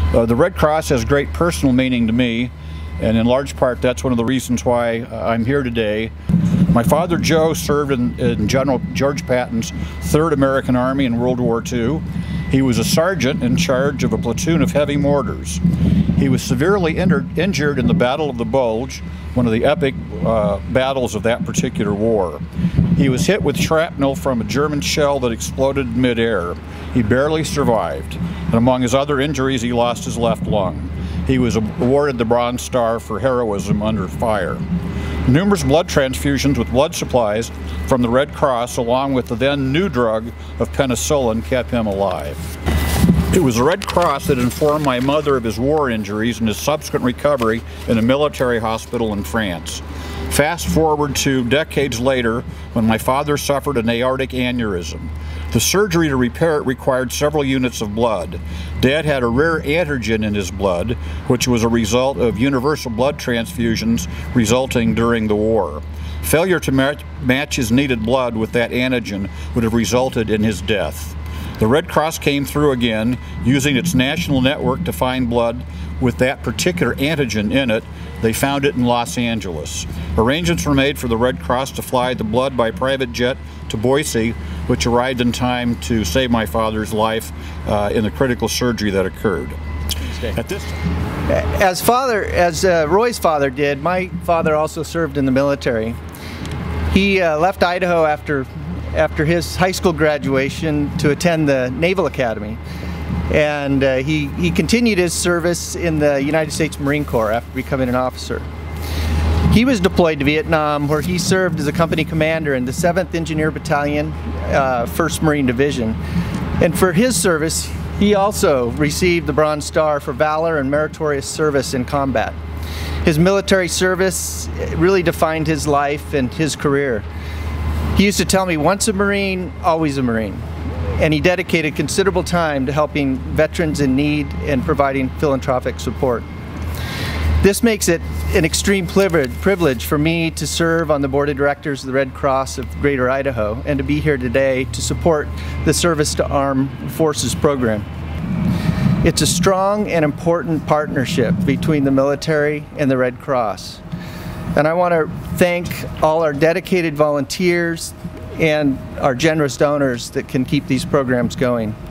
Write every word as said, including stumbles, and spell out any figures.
Uh, the Red Cross has great personal meaning to me, and in large part that's one of the reasons why uh, I'm here today. My father Joe served in, in General George Patton's third American Army in World War Two. He was a sergeant in charge of a platoon of heavy mortars. He was severely injured, injured in the Battle of the Bulge, one of the epic uh, battles of that particular war. He was hit with shrapnel from a German shell that exploded in midair. He barely survived, and among his other injuries, he lost his left lung. He was awarded the Bronze Star for heroism under fire. Numerous blood transfusions with blood supplies from the Red Cross, along with the then new drug of penicillin, kept him alive. It was the Red Cross that informed my mother of his war injuries and his subsequent recovery in a military hospital in France. Fast forward to decades later, when my father suffered an aortic aneurysm. The surgery to repair it required several units of blood. Dad had a rare antigen in his blood, which was a result of universal blood transfusions resulting during the war. Failure to match, match his needed blood with that antigen would have resulted in his death. The Red Cross came through again, using its national network to find blood with that particular antigen in it. They found it in Los Angeles. Arrangements were made for the Red Cross to fly the blood by private jet to Boise, which arrived in time to save my father's life uh, in the critical surgery that occurred. At this time. As father, as uh, Roy's father did, my father also served in the military. He uh, left Idaho after after his high school graduation to attend the Naval Academy, and uh, he, he continued his service in the United States Marine Corps after becoming an officer. He was deployed to Vietnam, where he served as a company commander in the seventh Engineer Battalion, uh, first Marine Division. And for his service, he also received the Bronze Star for valor and meritorious service in combat. His military service really defined his life and his career. He used to tell me, once a Marine, always a Marine. And he dedicated considerable time to helping veterans in need and providing philanthropic support. This makes it an extreme privilege for me to serve on the board of directors of the Red Cross of Greater Idaho and to be here today to support the Service to Armed Forces program. It's a strong and important partnership between the military and the Red Cross. And I want to thank all our dedicated volunteers and our generous donors that can keep these programs going.